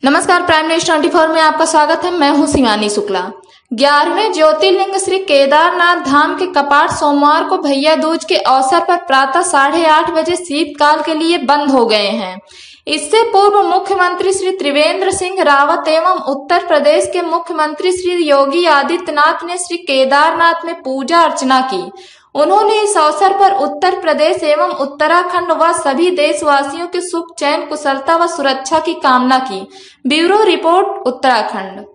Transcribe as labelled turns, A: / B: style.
A: नमस्कार, prime news 24 में आपका स्वागत है। मैं हूं शिवानी शुक्ला। 11वें ज्योतिर्लिंग श्री केदारनाथ धाम के कपाट सोमवार को भैया दूज के अवसर पर प्रातः 8:30 बजे शीतकाल के लिए बंद हो गए हैं। इससे पूर्व मुख्यमंत्री श्री त्रिवेंद्र सिंह रावत एवं उत्तर प्रदेश के मुख्यमंत्री श्री योगी आदित्यनाथ ने श्री केदारनाथ में पूजा अर्चना की। उन्होंने इस अवसर पर उत्तर प्रदेश एवं उत्तराखंड व सभी देशवासियों के सुख, चैन, कुशलता व सुरक्षा की कामना की। Bureau report, Uttarakhand.